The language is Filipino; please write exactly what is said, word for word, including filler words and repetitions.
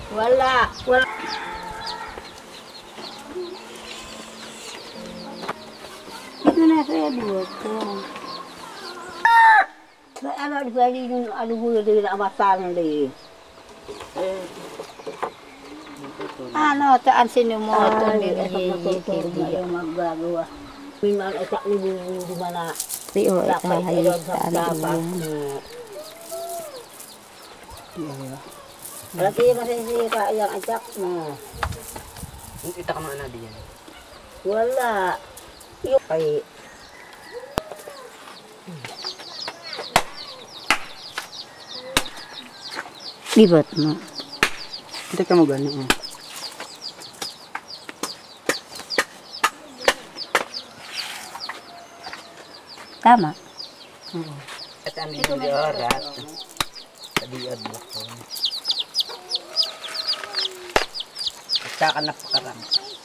Wala. Wala. Ito na saya buat ko. Sa ano di pwede yung ano mo din na amasan din. Ano taan sinumoto ni Yeye magagawa. Minsan utak ni di mana. Di o ita hayos sa ano. Lagi masisira yang ajak mo. Kita ka mana diyan? Wala. Yung kay Libot mo. Hindi ka mo gano'n. Tama. Oo. At ang dito di orat. Tadiad mo ko. At saka napakarami.